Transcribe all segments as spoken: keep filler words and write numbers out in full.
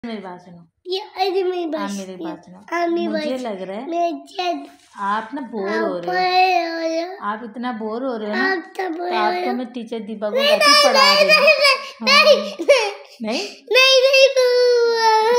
मेरी बात सुनो, ये अरे मेरी बात आप मेरी बात सुनो। आमी मुझे बात लग रहा है मैं आप ना बोर हो रहे हो, आप इतना बोर हो रहे हो ना, आप तो तो आपको मैं टीचर दीपा को नहीं कहती पढ़ा नहीं देगी। नहीं नहीं नहीं नहीं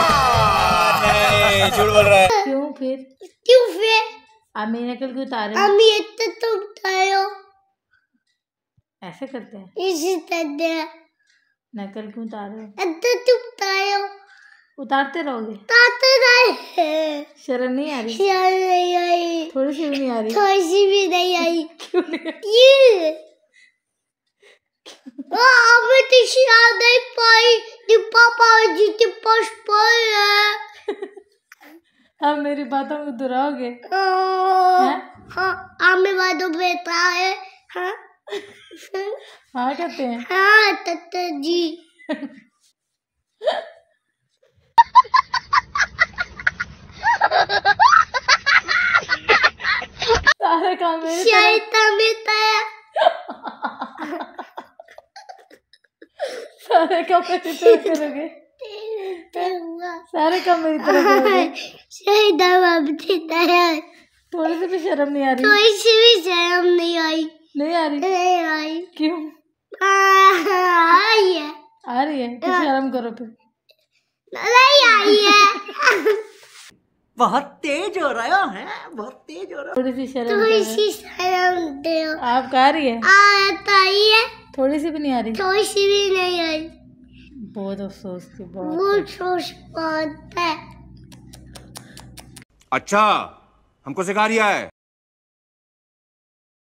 नहीं झूठ बोल रहा है। क्यों फिर क्यों फिर आप मेरी नकल क्यों उतारे? आमी इतना तुम तायो ऐसे करते हैं, इसी तरह नकल क्यों उतारे? इतना तुम तायो उतारते रहोगे? ताते रहे। शर्म नहीं आ रही? शर्म नहीं आई, थोड़ी सी भी नहीं आ रही? थोड़ी सी भी नहीं आई। क्यों नहीं? क्यों? हमें तो शायद नहीं पाई, दीपा पापा जी के पास पाई है। आप मेरी बातों को दोहराओगे? हाँ, हमें बातों बेटा है। हाँ हाँ कहते हैं। हाँ तत्ता जी। सारे काम मेरी शैतान बेटा है। सारे काम मेरी तरफ करोगे? सारे काम मेरी तरफ करोगे? शैतान बेटा है। थोड़ी सी भी शर्म नहीं आ रही? थोड़ी सी भी शर्म नहीं आई। नहीं आ रही? नहीं आई। क्यों? आई है। आ रही है तो शर्म करो फिर। नहीं आई है। बहुत तेज हो रहा है, बहुत तेज हो रहा है। थोड़ी सी शर्म थोड़ी करो। सी शर्म दो। आप आ रही है? आ आई है। थोड़ी सी भी नहीं आ रही? थोड़ी सी भी नहीं आई। बहुत अफसोस थी, बहुत। वो सोच बात है। अच्छा हमको सिखा रिया है।